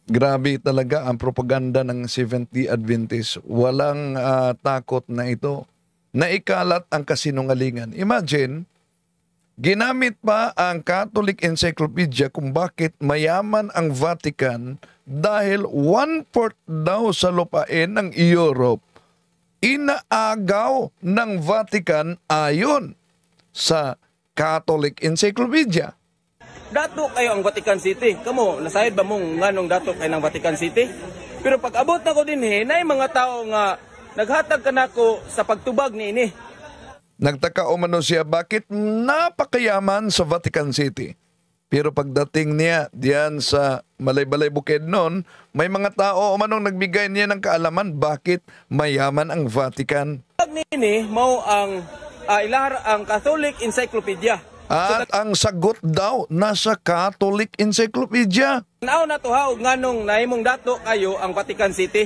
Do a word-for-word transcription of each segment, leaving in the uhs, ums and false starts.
Grabe talaga ang propaganda ng Seventh-day Adventist. Walang ah, takot na ito. Naikalat ang kasinungalingan. Imagine, ginamit pa ang Catholic Encyclopedia kung bakit mayaman ang Vatican dahil one-fourth daw sa lupain ng Europe inaagaw ng Vatican ayon sa Catholic Encyclopedia. Dato kayo ang Vatican City. Kamo, nasayad ba mong nganong dato kayo ng Vatican City? Pero pag abot na ko din eh, na mga tao nga naghatag ka na ko sa pagtubag ni ini. Nagtaka umano siya bakit napakayaman sa Vatican City. Pero pagdating niya diyan sa Malay-Balay Bukidnon, may mga tao umanong nagbigay niya ng kaalaman bakit mayaman ang Vatican. Pag ni ini, mao ang uh, ilahar ang Catholic Encyclopedia. At ang sagot daw nasa Catholic Encyclopedia. Nao na to ha, nganong nahimong dato kayo ang Vatican City.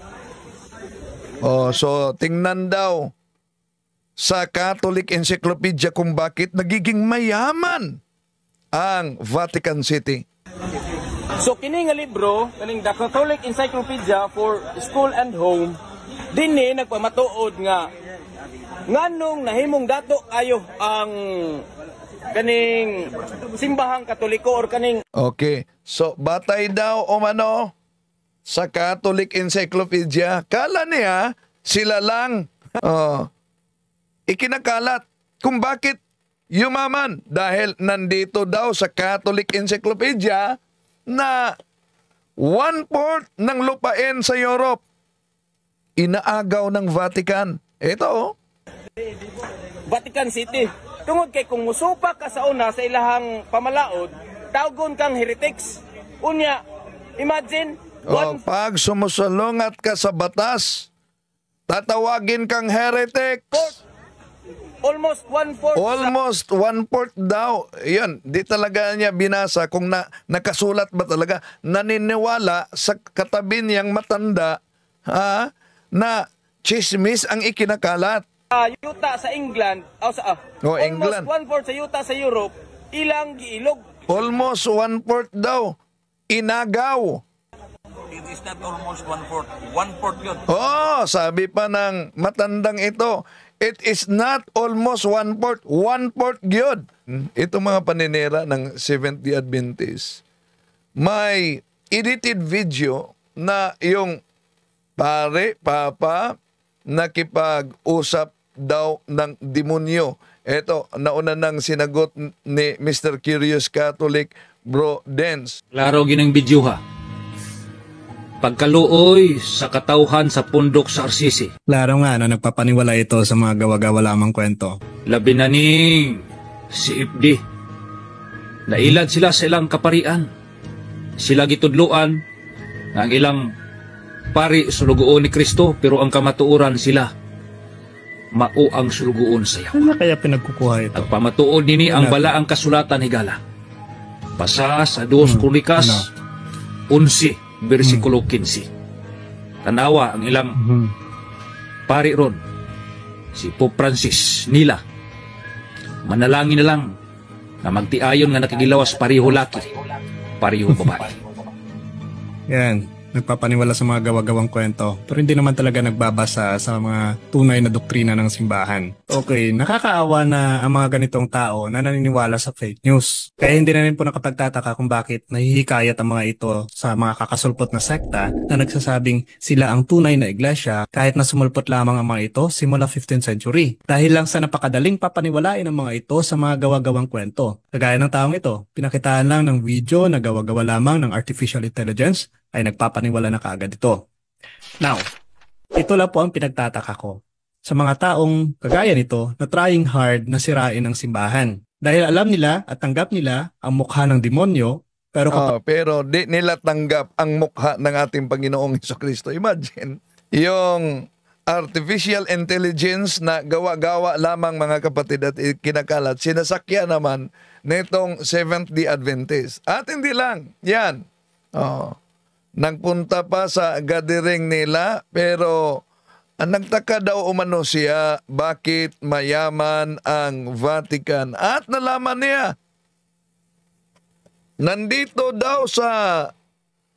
Oh, so tingnan daw sa Catholic Encyclopedia kung bakit nagiging mayaman ang Vatican City. So kini nga libro, kaning The Catholic Encyclopedia for School and Home, dinhi nagpamatuod nga nganong nahimong dato kayo ang kaning simbahang Katoliko or kaning... Okay. So, batay daw o mano sa Catholic Encyclopedia, kala niya sila lang oh, ikinakalat kung bakit yumaman dahil nandito daw sa Catholic Encyclopedia na one-fourth ng lupain sa Europe inaagaw ng Vatican. Ito oh. Vatican City. Tungod kay kung musupa ka sa una sa ilahang pamalaod, tawgon kang heretics. Unya, imagine, Oh, one pag sumusulungat ka sa batas, tatawagin kang heretic. fourth, almost one-fourth Almost one-fourth daw. Yan, di talaga niya binasa kung na, nakasulat ba talaga. Naniniwala sa katabi niyang matanda ha, na chismis ang ikinakalat. sa uh, yuta sa England, o sa, uh, Oh, almost England. one-fourth sa yuta sa Europe, ilang giilog. Almost one-fourth daw. Inagaw. It is not almost one-fourth. One-fourth yun. Oh, sabi pa ng matandang ito, it is not almost one-fourth. One-fourth gyud. Ito mga paninira ng Seventh-day Adventist. May edited video na yung pare, papa, nakipag-usap daw ng demonyo. Ito, nauna nang sinagot ni Mister Curious Catholic, Bro Dance. Klaro ginang video ha. Pagkaluoy sa katauhan sa pundok sa Arsisi. Klaro nga na nagpapaniwala ito sa mga gawa-gawa lamang kwento. Labi na ning si Ifdi. Nailad sila sa ilang kaparian. Sila gitudluan nga ang ilang pari sulugoon ni Kristo pero ang kamatuoran sila mao ang sulugoon sayaw. Ano kaya pinagkukuha ito? At pamatuod nini ang balaang kasulatan higala. Pasa sa dos Kronikas eleven bersikulo fifteen. Tanawa ang ilang Hmm. pari ron si Pope Francis nila. Manalangin na lang na magtiayon nga nakigilawas pariho laki, pariho babae. Yan. Nagpapaniwala sa mga gawa-gawang kwento pero hindi naman talaga nagbabasa sa mga tunay na doktrina ng simbahan. Okay, nakakaawa na ang mga ganitong tao na naniniwala sa fake news. Kaya hindi na rin po nakapagtataka kung bakit nahihikayat ang mga ito sa mga kakasulpot na sekta na nagsasabing sila ang tunay na iglesia kahit na sumulpot lamang ang mga ito simula fifteenth century. Dahil lang sa napakadaling papaniwalain ng mga ito sa mga gawa-gawang kwento. Kagaya ng taong ito, pinakitaan lang ng video na gawa-gawa lamang ng artificial intelligence ay nagpapaniwala na kaagad ito. Now, ito lang po ang pinagtataka ko sa mga taong kagaya nito na trying hard na sirain ang simbahan. Dahil alam nila at tanggap nila ang mukha ng demonyo, pero kapag Oh, pero di nila tanggap ang mukha ng ating Panginoong Hesukristo. Imagine, yung artificial intelligence na gawa-gawa lamang mga kapatid at kinakalat, sinasakya naman nitong Seventh-day Adventist. At hindi lang, yan. Oh. Nagpunta pa sa gathering nila pero ang nagtaka daw umano siya bakit mayaman ang Vatican at nalaman niya nandito daw sa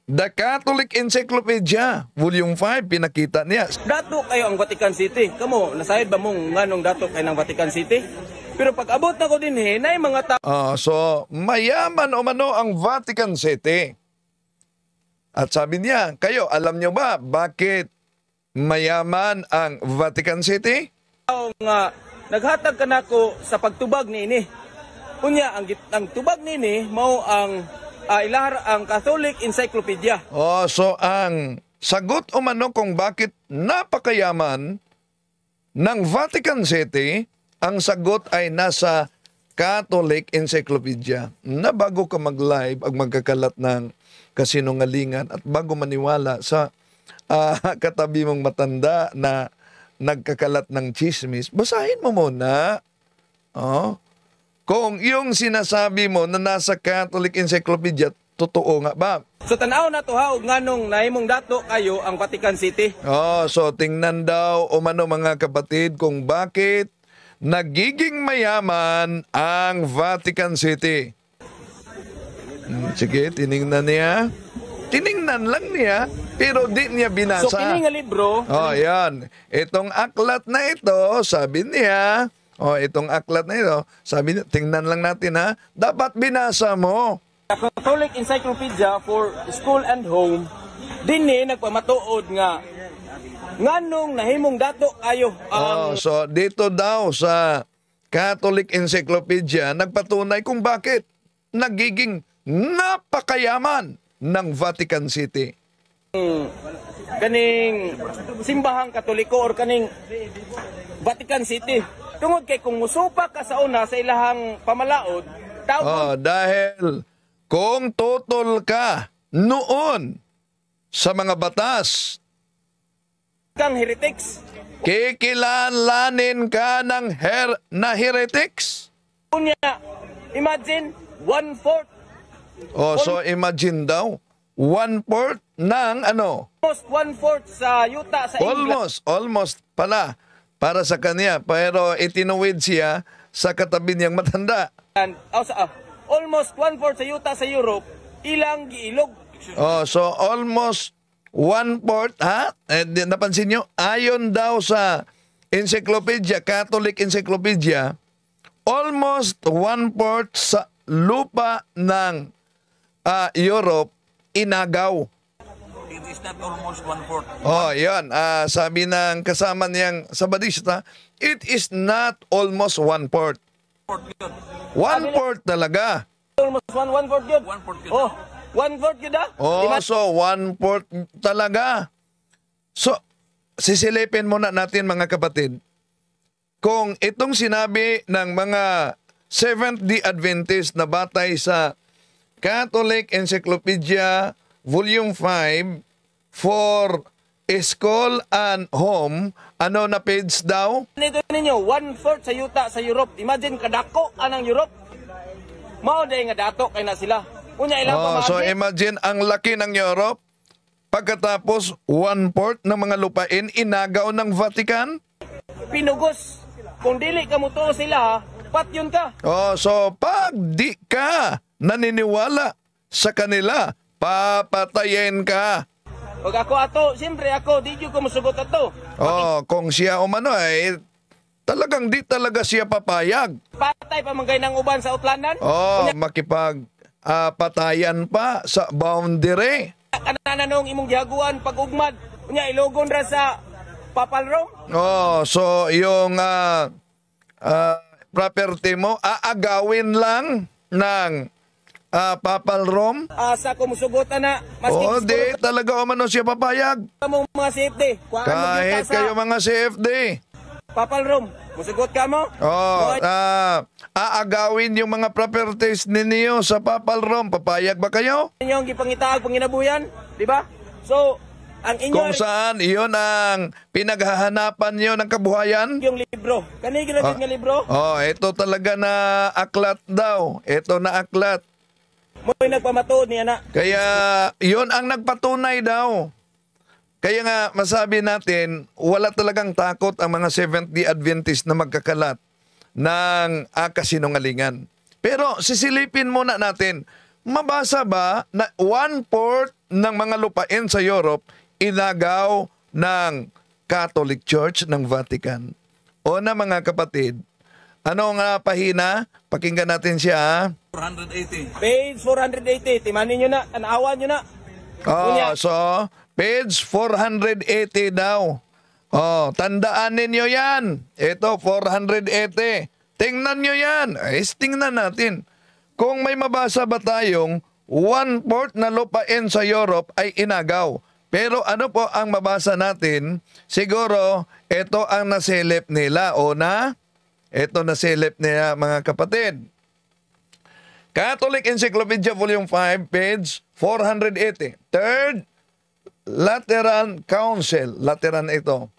The Catholic Encyclopedia, Volume five, pinakita niya. Dato kayo ang Vatican City. Kamo, nasayad ba mong nganong dato kayo ng Vatican City? Pero pag abot na ko din eh, na yung mga tao Ah, so, mayaman o mano ang Vatican City. At sabi niya, kayo, alam niyo ba bakit mayaman ang Vatican City? nga naghatag ka nako sa pagtubag ni ini. Unya, ang, git- ang tubag ni ini, mao ang uh, ilahar ang Catholic Encyclopedia. Oh, so ang sagot o mano kung bakit napakayaman ng Vatican City, ang sagot ay nasa Catholic Encyclopedia. Na bago ka mag-live ang magkakalat ng kasinungalingan at bago maniwala sa uh, katabi mong matanda na nagkakalat ng chismis, basahin mo muna. Oh. Kung yung sinasabi mo na nasa Catholic Encyclopedia, totoo nga ba? So tanaw na to ha, og nganong nahimong dato kayo ang Vatican City. Oh, so tingnan daw o mano mga kapatid kung bakit nagiging mayaman ang Vatican City. Hmm, sige, tiningnan niya. Tiningnan lang niya, pero di niya binasa. So kini nga libro, Oh, yan. Itong aklat na ito, sabi niya, oh, itong aklat na ito, sabi niya, tingnan lang natin ha, dapat binasa mo. the Catholic Encyclopedia for School and Home, dinhi nagpamatuod nga nganong nahimong dato kayo Oh, ang so dito daw sa Catholic Encyclopedia, nagpatunay kung bakit nagiging napakayaman ng Vatican City. kaning simbahang Katoliko or kaning Vatican City. Tungod kay kung musupa ka sa una sa ilahang pamalaod, tawag Oh, dahil kung tutol ka noon sa mga batas, kang heretics. kikilanlanin ka ng her na heretics. Unya, imagine, one-fourth, Oh, so imagine daw, one-fourth ng ano, almost one-fourth sa yuta sa England. almost, almost pala, para sa kanya. Pero itinuwid siya sa katabi niyang matanda. And, oh, sa, ah, almost one-fourth sa yuta sa Europe, ilang giilog. Oh, so almost one-fourth, ha? Eh, di- napansin nyo, ayon daw sa Encyclopedia, Catholic Encyclopedia, almost one-fourth sa lupa ng ah, Europe, inagaw. It is not almost one-fourth. Oh, yan. Ah, sabi ng kasama niyang sabadista, it is not almost one-fourth. Fourth yun. One-fourth talaga. Almost one, one-fourth yun. One-fourth yun. Oh, one-fourth yun ah. Oh, Ima- so one-fourth talaga. So, sisilipin muna natin mga kapatid. Kung itong sinabi ng mga Seventh-day Adventist na batay sa Catholic Encyclopedia Volume five for School and Home, ano na page daw? Nito ninyo, one-fourth sa yuta sa Europe. Imagine kadako anang Europe. Mao day nga dato kay na sila. Unya ilang Oh, so pamagi. imagine ang laki ng Europe. Pagkatapos one-fourth ng mga lupain inagaw ng Vatican. Pinugos. Kung dili ka mo tuo sila, pat yun ka. Oh, so pag di ka naniniwala sa kanila, papatayin ka. Pag ako ato, siyempre ako, di ko musugot ato. Oh, kung siya umano ay talagang di talaga siya papayag. Patay pa manggay ng uban sa utlanan. Oh, makipag ah, patayan pa sa boundary. Kanananong imong gihaguan pag ugmad. Unya ilogon ra sa Papal Rome. Oh, so yung ah, ah, property mo aagawin lang ng ah, Papal Rome. Asa ko musugot na. Maski Oh, siguro di talaga umano siya papayag. ka mong mga safety. Kuhaan mo Kahit kita sa kayo mga C F D. Papal Rome. Musugot ka mo. Oh, Mga- ah, aagawin yung mga properties ninyo sa Papal Rome. Papayag ba kayo? inyong gipangitaag panginabuyan, di ba? So, ang Kung inyong saan iyon ang pinaghahanapan nyo ng kabuhayan? yung libro. Kani ginagid nga libro, Oh, ito talaga na aklat daw. Ito na aklat. mo'y nagpamatuod niya na. Kaya iyon ang nagpatunay daw. Kaya nga masabi natin, wala talagang takot ang mga Seventh-day Adventist na magkakalat ng ah, kasinungalingan. Pero sisilipin muna natin, mabasa ba na one-fourth ng mga lupain sa Europe, inagaw ng Catholic Church ng Vatican. O na mga kapatid, ano nga pahina? Pakinggan natin siya. four eighty. Page four eighty. Timanin nyo na. Tanawan nyo na. Oh, Unya. so, page four eighty daw. Oh, tandaan ninyo yan. Ito, four eighty. Tingnan nyo yan. Ay, tingnan natin. Kung may mabasa ba tayong one-fourth na lupain sa Europe ay inagaw. Pero ano po ang mabasa natin? Siguro, ito ang nasilip nila. O na, ito nasilip nila mga kapatid. Catholic Encyclopedia Volume five, page four eighty. Third Lateran Council. Lateran ito.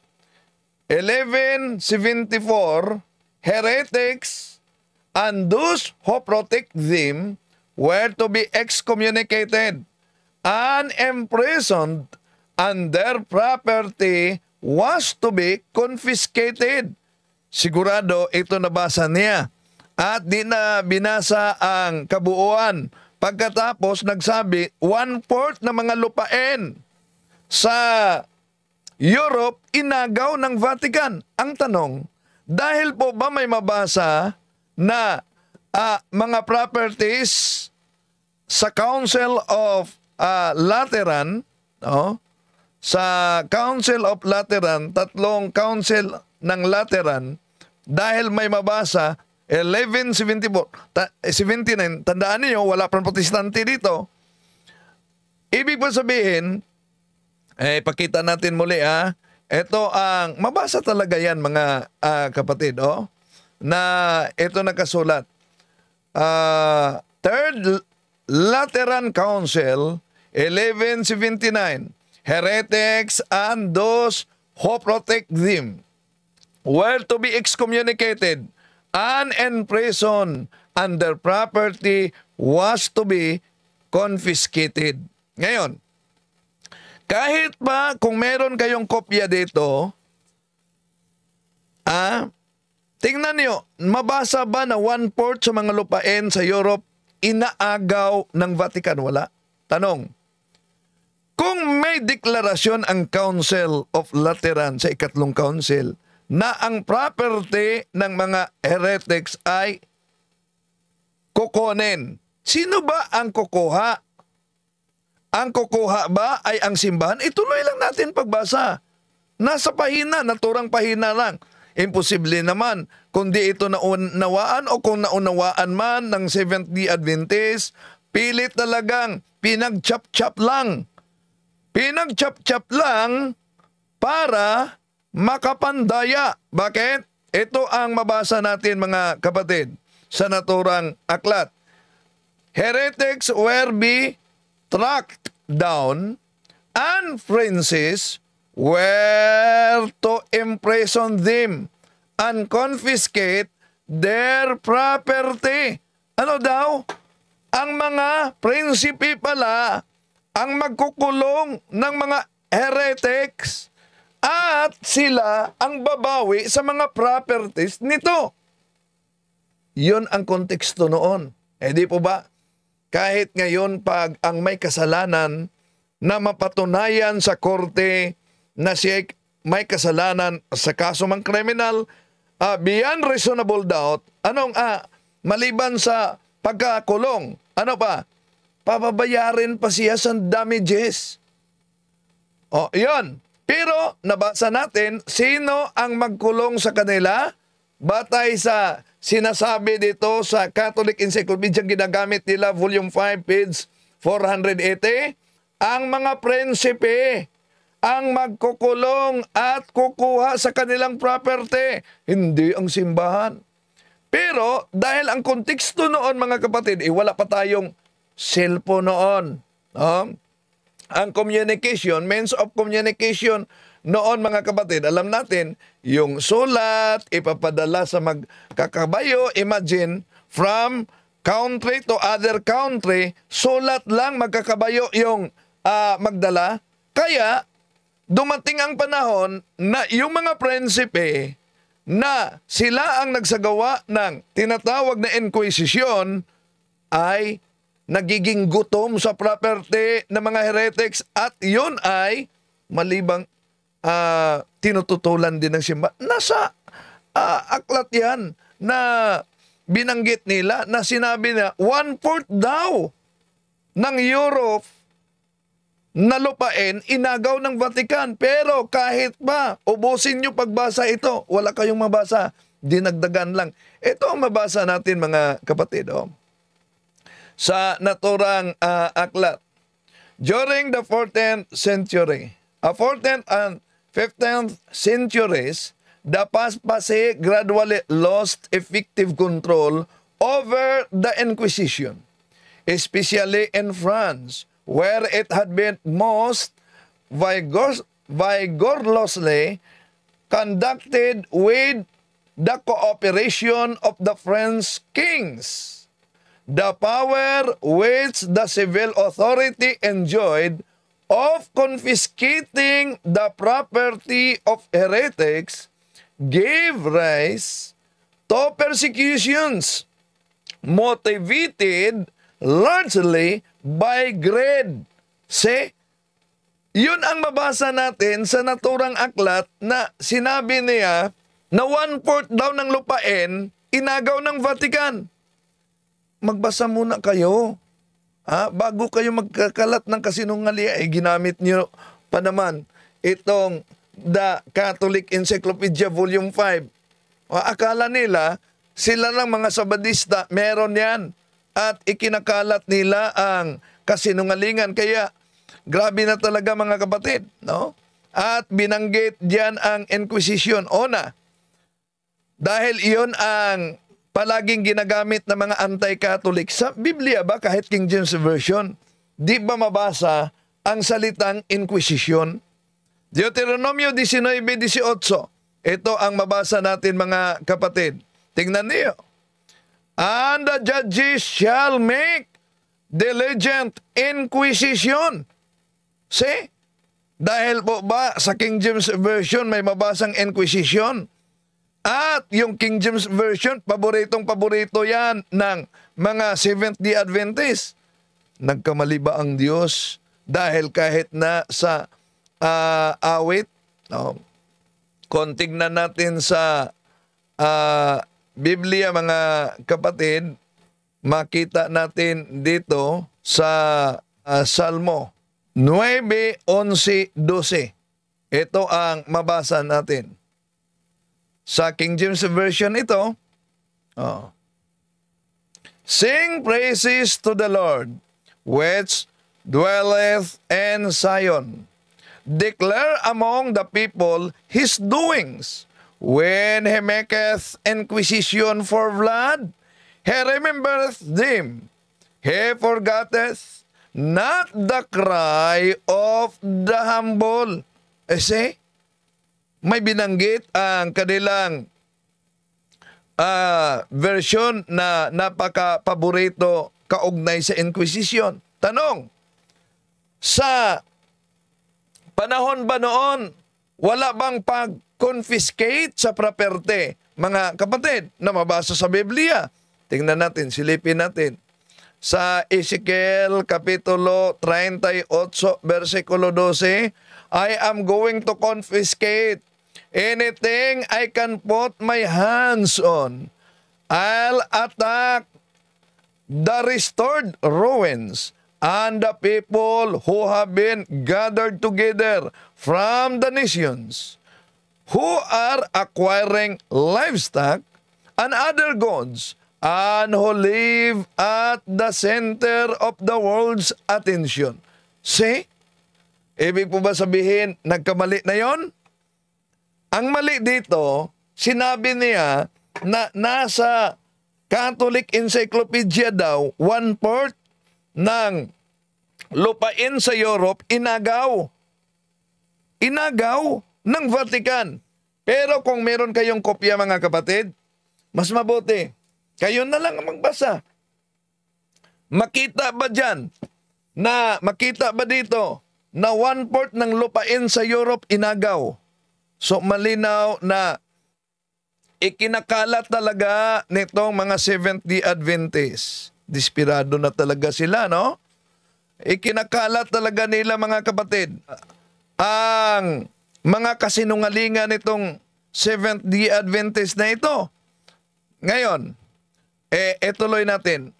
eleven seventy-four, heretics and those who protect them were to be excommunicated and imprisoned, and their property was to be confiscated. Sigurado ito nabasa niya. At di na binasa ang kabuuan. Pagkatapos nagsabi, one-fourth na mga lupain sa Europe, inagaw ng Vatican. Ang tanong, dahil po ba may mabasa na uh, mga properties sa Council of uh, Lateran, no? Sa Council of Lateran, tatlong council ng Lateran, dahil may mabasa, eleven seventy-four, ta, seventy-nine, tandaan niyo, wala pang protestante dito. Ibig po sabihin, eh, pakita natin muli ah, ito ang, mabasa talaga yan mga uh, kapatid, oh, na ito nakasulat. Uh, Third Lateran Council, eleven seventy-nine, heretics and those who protect them were to be excommunicated and imprisoned, and their property was to be confiscated. Ngayon, kahit pa kung meron kayong kopya dito, ah, tingnan niyo, mabasa ba na one-fourth sa mga lupain sa Europe inaagaw ng Vatican? Wala. Tanong, kung may deklarasyon ang Council of Lateran sa ikatlong council na ang property ng mga heretics ay kukunin, sino ba ang kukuha? Ang kukuha ba ay ang simbahan? Ituloy lang natin pagbasa. Nasa pahina, naturang pahina lang. Imposible naman, kundi ito naunawaan o kung naunawaan man ng Seventh-day Adventist, pilit talagang pinag-chop-chop lang. Pinag-chop-chop lang para makapandaya. Bakit? Ito ang mabasa natin mga kapatid sa naturang aklat. Heretics were be tracked down and princes were to imprison them and confiscate their property. Ano daw? Ang mga prinsipe pala ang magkukulong ng mga heretics at sila ang babawi sa mga properties nito. Yun ang konteksto noon. Eh di po ba? Kahit ngayon pag ang may kasalanan na mapatunayan sa korte na siya may kasalanan sa kaso mang kriminal, uh, beyond reasonable doubt, anong ah, maliban sa pagkakulong, ano pa? Pababayarin pa siya sa damages. O, yun. Pero nabasa natin, sino ang magkulong sa kanila? Batay sa sinasabi dito sa Catholic Encyclopedia ginagamit nila, Volume five, page four eighty, ang mga prinsipe ang magkukulong at kukuha sa kanilang property, hindi ang simbahan. Pero dahil ang konteksto noon mga kapatid, eh, wala pa tayong cellphone noon. No? Ang communication, means of communication noon mga kapatid, alam natin, yung sulat, ipapadala sa magkakabayo, imagine, from country to other country, sulat lang magkakabayo yung uh, magdala. Kaya, dumating ang panahon na yung mga prinsipe na sila ang nagsagawa ng tinatawag na inquisition ay nagiging gutom sa property ng mga heretics at yun ay malibang ah, tinututulan din ng simba. Nasa ah, aklat yan na binanggit nila na sinabi na one-fourth daw ng Europe na lupain inagaw ng Vatican. Pero kahit ba ubusin nyo pagbasa ito, wala kayong mabasa. Dinagdagan lang. Ito ang mabasa natin mga kapatid. Oh. Sa naturang uh, aklat. During the fourteenth century, uh, fourteenth and fifteenth centuries, the papacy gradually lost effective control over the Inquisition, especially in France, where it had been most vigor- vigorously conducted with the cooperation of the French kings. The power which the civil authority enjoyed of confiscating the property of heretics gave rise to persecutions motivated largely by greed. See, yun ang mabasa natin sa naturang aklat na sinabi niya na one-fourth daw ng lupain inagaw ng Vatican. Magbasa muna kayo. Ha? Bago kayo magkakalat ng kasinungalingan, eh, ginamit niyo pa naman itong The Catholic Encyclopedia Volume five. O, akala nila, sila lang mga Sabadista, meron yan. At ikinakalat nila ang kasinungalingan. Kaya, grabe na talaga mga kapatid. No? At binanggit diyan ang Inquisition. Una, dahil iyon ang palaging ginagamit ng mga anti-Catholic. Sa Biblia ba, kahit King James Version, di ba mabasa ang salitang Inquisition? Deuteronomio nineteen eighteen. Ito ang mabasa natin mga kapatid. Tingnan niyo. And the judges shall make diligent inquisition. See? Dahil po ba sa King James Version may mabasang inquisition? At yung King James Version, paboritong paborito yan ng mga Seventh-day Adventists. Nagkamali ba ang Diyos? Dahil kahit na sa Uh, awit, no? Kung tignan natin sa uh, Biblia mga kapatid, makita natin dito sa uh, Salmo nine, eleven, twelve. Ito ang mabasa natin. Sa King James Version ito, oh. Sing praises to the Lord, which dwelleth in Zion. Declare among the people his doings. When he maketh inquisition for blood, he remembereth them. He forgetteth not the cry of the humble. Eh, see? May binanggit ang kanilang uh, version na napaka-paborito kaugnay sa Inquisition. Tanong, sa panahon ba noon, wala bang pag-confiscate sa property? Mga kapatid, na mabasa sa Biblia. Tingnan natin, silipin natin. Sa Ezekiel Kapitulo thirty-eight, versikulo twelve, I am going to confiscate anything I can put my hands on. I'll attack the restored ruins and the people who have been gathered together from the nations, who are acquiring livestock and other goods, and who live at the center of the world's attention. See? Ibig po ba sabihin, nagkamali na yon? Ang mali dito, sinabi niya na nasa Catholic Encyclopedia daw, one-fourth ng lupain sa Europe, inagaw. Inagaw ng Vatican. Pero kung meron kayong kopya mga kapatid, mas mabuti. Kayo na lang ang magbasa. Makita ba dyan na, makita ba dito na one-fourth ng lupain sa Europe inagaw? So malinaw na ikinakalat talaga nitong mga Seventh-day Adventists Desperado na talaga sila, no? Ikinakalat talaga nila, mga kapatid, ang mga kasinungalingan nitong Seventh-day Adventist na ito. Ngayon, eh, etuloy natin.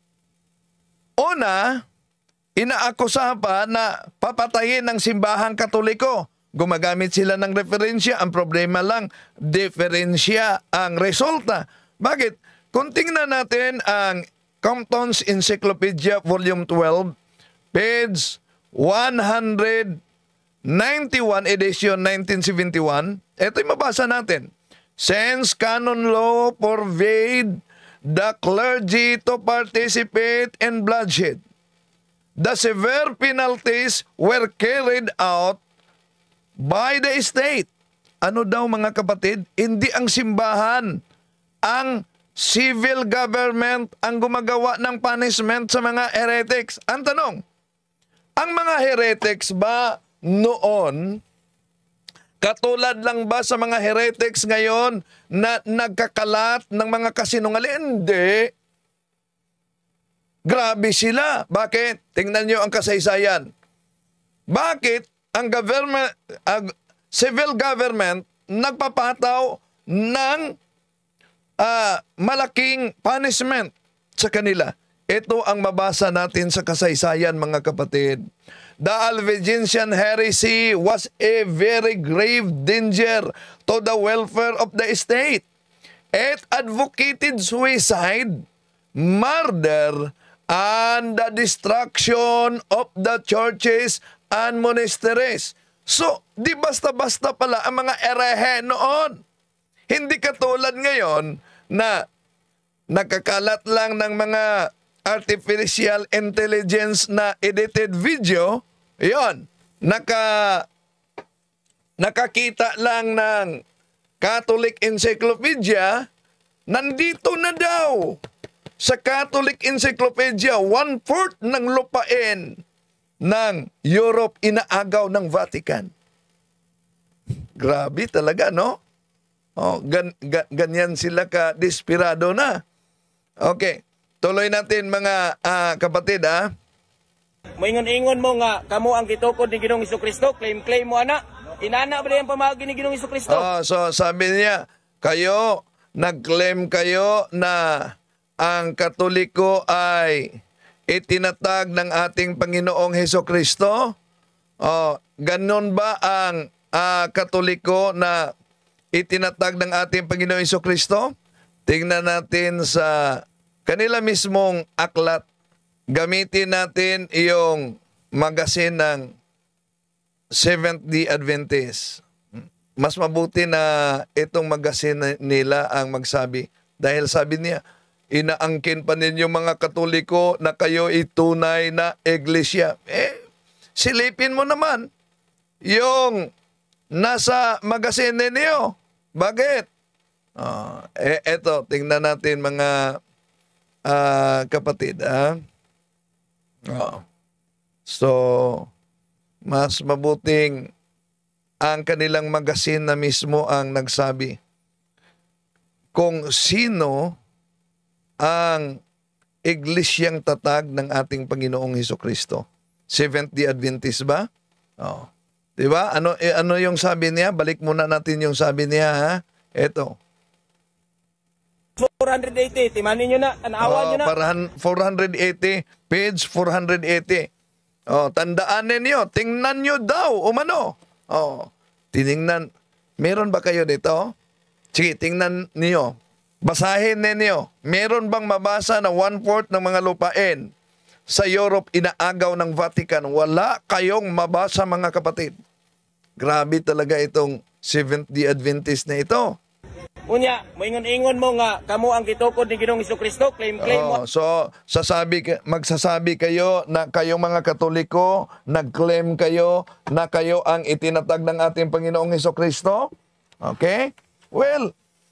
Una, inaakusahan pa na papatayin ng simbahang Katoliko. Gumagamit sila ng referensya. Ang problema lang, diferensya ang resulta. Bakit? Kung tingnan natin ang Compton's Encyclopedia Volume twelve, page one ninety-one, edition nineteen seventy-one, ito'y mabasa natin. Since canon law forbade the clergy to participate in bloodshed, the severe penalties were carried out by the state. Ano daw, mga kapatid? Hindi ang simbahan, ang civil government ang gumagawa ng punishment sa mga heretics. Ang tanong, ang mga heretics ba noon katulad lang ba sa mga heretics ngayon na nagkakalat ng mga kasinungalingan? Hindi. Grabe sila. Bakit? Tingnan nyo ang kasaysayan. Bakit ang government, ang civil government nagpapataw ng uh, malaking punishment sa kanila? Ito ang mabasa natin sa kasaysayan, mga kapatid. The Albigensian heresy was a very grave danger to the welfare of the state. It advocated suicide, murder, and the destruction of the churches and monasteries. So, di basta-basta pala ang mga erehe noon. Hindi katulad ngayon na nakakalat lang ng mga artificial intelligence na edited video. Yon, naka nakakita lang ng Catholic Encyclopedia, nandito na daw sa Catholic Encyclopedia, one-fourth ng lupain ng Europe inaagaw ng Vatican. Grabe talaga, no? Oh, gan, gan, ganyan sila ka-desperado na. Okay, tuloy natin, mga uh, kapatid, ah. Moingon-ingon mo nga, kamo ang gitukod ni Ginoong Hesukristo, claim-claim mo, ana. Inana ba yung pamagi ni Ginoong Hesukristo? Oh, so sabi niya, kayo, nag-claim kayo na ang Katoliko ay itinatag ng ating Panginoong Hesukristo? Oh, ganun ba ang uh, Katoliko na itinatag ng ating Panginoong Hesukristo? Tingnan natin sa kanila mismong aklat. Gamitin natin yung magazine ng Seventh-day Adventist. Mas mabuti na itong magazine nila ang magsabi. Dahil sabi niya, inaangkin pa ninyo mga Katoliko na kayo itunay na iglesia. Eh, silipin mo naman yung nasa magazine ninyo. Bakit? Uh, eh, eto, tingnan natin, mga uh, kapatid. Ah. Oh. So, mas mabuting ang kanilang magazine na mismo ang nagsabi kung sino ang iglesyang tatag ng ating Panginoong Hesukristo. Seventh-day Adventist ba? Oh. Diba? Ano, eh, ano yung sabi niya? Balik muna natin yung sabi niya, ha? Ito. four eighty, timanin nyo na, tanawan oh, nyo na. four eighty, page four eighty. Oh, tandaan ninyo, tingnan nyo daw, umano. Oh, tiningnan, meron ba kayo dito? Sige, tingnan niyo. Basahin ninyo. Meron bang mabasa na one-fourth ng mga lupain sa Europe inaagaw ng Vatican? Wala kayong mabasa, mga kapatid. Grabe talaga itong Seventh-day Adventist na ito. Unya, moingon-ingon mo nga, kamo ang gitukod ni Ginoong Hesukristo, claim-claim mo. Oh, so, sasabi, magsasabi kayo na kayong mga Katoliko, nag-claim kayo na kayo ang itinatag ng ating Panginoong Hesukristo? Okay? Well,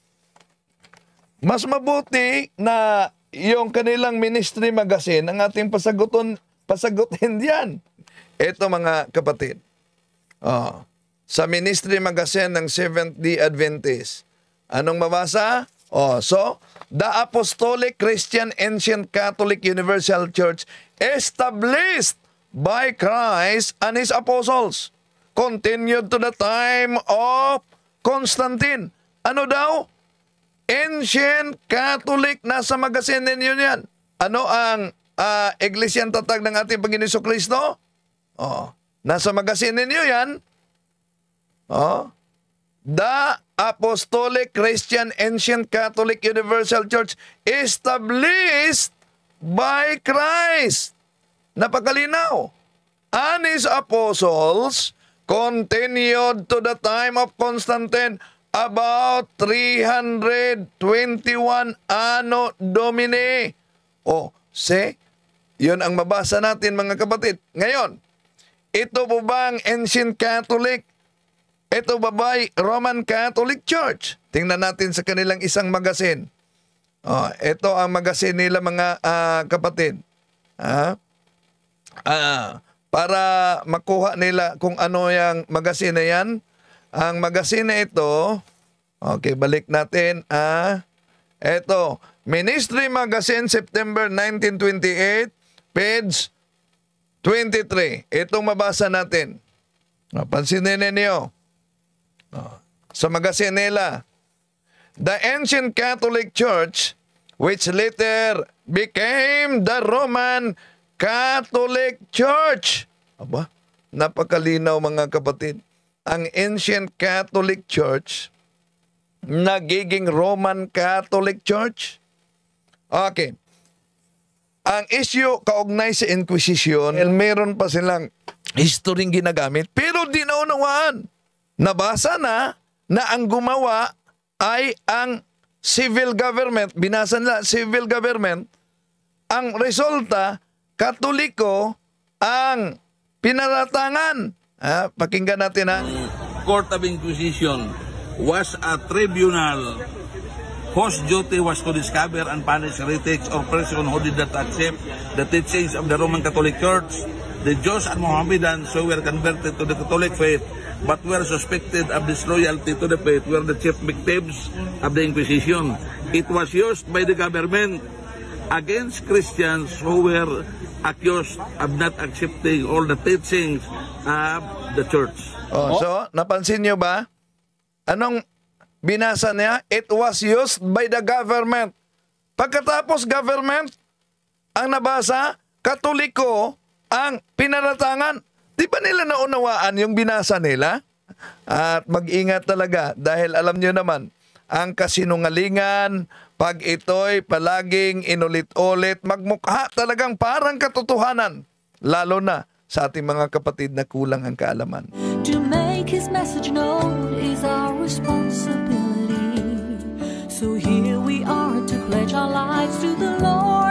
mas mabuti na yung kanilang ministry magazine ang ating pasagutin, pasagutin diyan. Ito, mga kapatid. Oh, sa ministry magazine ng Seventh-day Adventist, anong mabasa? Oh, so, the Apostolic Christian Ancient Catholic Universal Church established by Christ and His apostles, continued to the time of Constantine. Ano daw? Ancient Catholic, nasa magasin ninyo yan. Ano ang uh, iglesyang tatag ng ating Panginoon Jesucristo? Oh, nasa magasin ninyo yan. Oh, the Apostolic Christian Ancient Catholic Universal Church established by Christ. Napakalinaw. And His apostles continued to the time of Constantine about three hundred twenty-one Anno Domini. O, see? Yun ang mabasa natin, mga kapatid. Ngayon, ito po bang Ancient Catholic? Ito ba ba'y Roman Catholic Church? Tingnan natin sa kanilang isang magasin. Oh, ito ang magasin nila, mga uh, kapatid. Ah, ah, para makuha nila kung ano yung magasin na yan. Ang magasin na ito, okay, balik natin. Ah, ito, Ministry Magazine, September nineteen twenty-eight, page twenty-three. Itong mabasa natin. Pansinin ninyo. Sa magasin nila, the Ancient Catholic Church, which later became the Roman Catholic Church. Aba, napakalinaw, mga kapatid. Ang Ancient Catholic Church, nagiging Roman Catholic Church. Okay. Ang issue kaugnay sa Inquisition, meron pa silang history ginagamit, pero di naunawaan. Nabasa na na ang gumawa ay ang civil government. Binasa nila, civil government. Ang resulta, Katoliko ang pinaratangan. Ah, pakinggan natin, ha. Court of Inquisition was a tribunal whose duty was to discover and punish heretics or persons who did not accept the teachings of the Roman Catholic Church. The Jews and Mohammedans who were converted to the Catholic faith but were suspected of disloyalty to the faith were the chief victims of the Inquisition. It was used by the government against Christians who were accused of not accepting all the teachings of the church. Oh, so, napansin nyo ba? Anong binasa niya? It was used by the government. Pagkatapos government, ang nabasa, Katoliko ang pinaratangan. Di ba nila naunawaan yung binasa nila? At mag-ingat talaga dahil alam nyo naman, ang kasinungalingan, pag ito'y palaging inulit-ulit, magmukha talagang parang katotohanan. Lalo na sa ating mga kapatid na kulang ang kaalaman. To make His message known is our responsibility. So here we are to pledge our lives to the Lord.